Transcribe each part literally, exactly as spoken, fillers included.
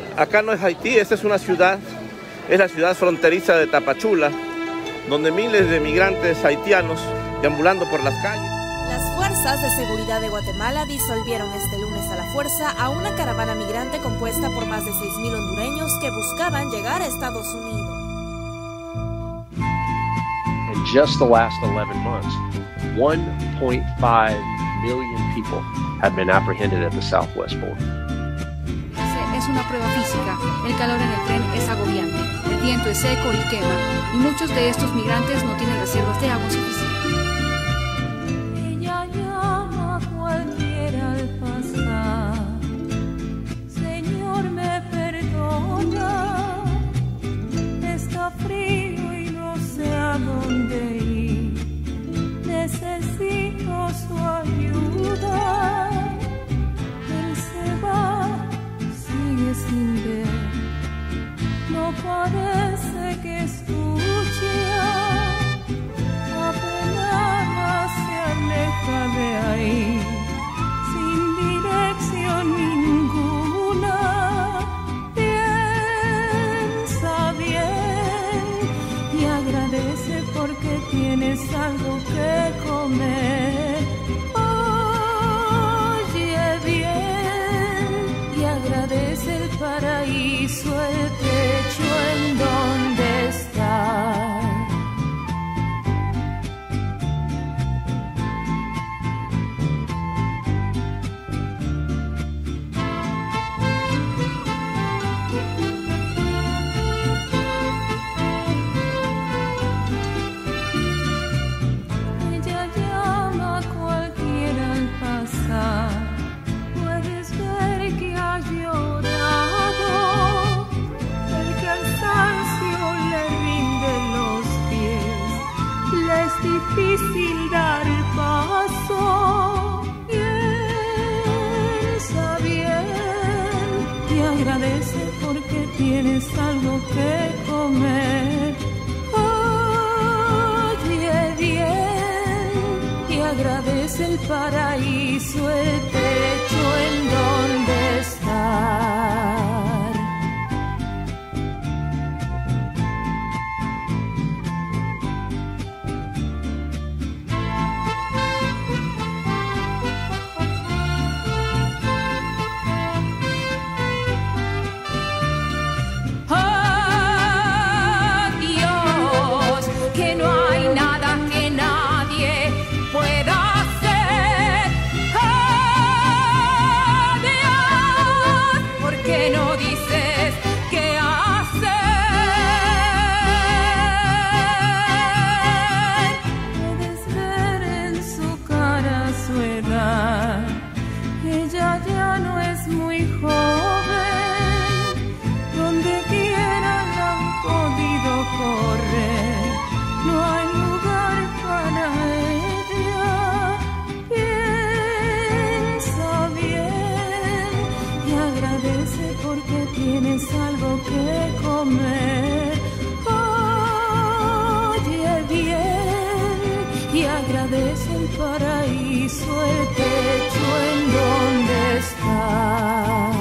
Acá no es Haití, esta es una ciudad, es la ciudad fronteriza de Tapachula, donde miles de migrantes haitianos deambulando por las calles. Las fuerzas de seguridad de Guatemala disolvieron este lunes a la fuerza a una caravana migrante compuesta por más de seis mil hondureños que buscaban llegar a Estados Unidos. In just the last eleven months, one point five million people have been apprehended at the southwest border. Es una prueba física. El calor en el tren es agobiante. El viento es seco y quema. Y muchos de estos migrantes no tienen reservas de agua suficientes. Ella llama a cualquiera al pasar. Señor, me perdona. Está frío y no sé a dónde ir. Necesito su ayuda. Él se va. Sin ver, no parece que escucha, apenas se aleja de ahí, sin dirección ninguna. Piensa bien y agradece porque tienes algo que comer. Agradece el paraíso, el techo en donde está. Ella llama a cualquiera al pasar. Puedes ver que ha llorado, el cansancio le rinde los pies, le es difícil dar el paso. Piensa bien y agradece porque tienes algo que comer. Oye bien y agradece el paraíso, el techo en donde estar. Adiós, que no hay nada que nadie pueda. ¿Qué no dices qué hacer? Puedes ver en su cara su edad. Ella ya no es muy joven. Donde quiera la han podido correr. No hay lugar para ella. Piensa bien y agradece porque tienes algo que comer. Oye bien y agradece el paraíso, el techo en donde estar.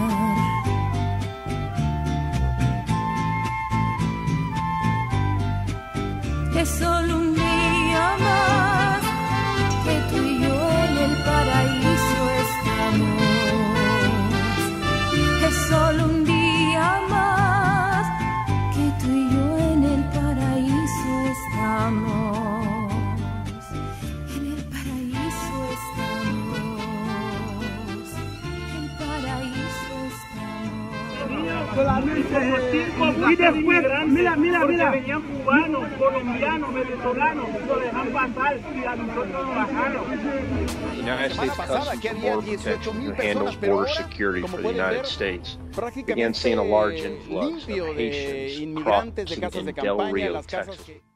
Es solo un día más que tú y yo en el paraíso estamos. Es solo un día más que tú y yo en el paraíso estamos. En el paraíso estamos. El paraíso estamos. Y después, mira, mira, mira. Venían cubanos, colombianos, venezolanos, lo dejan pasar y a nosotros nos bajaron. The United States Customs and Border Protection, who handles border security for the United States, began seeing a large influx of Haitians crossing in Del Rio, Texas.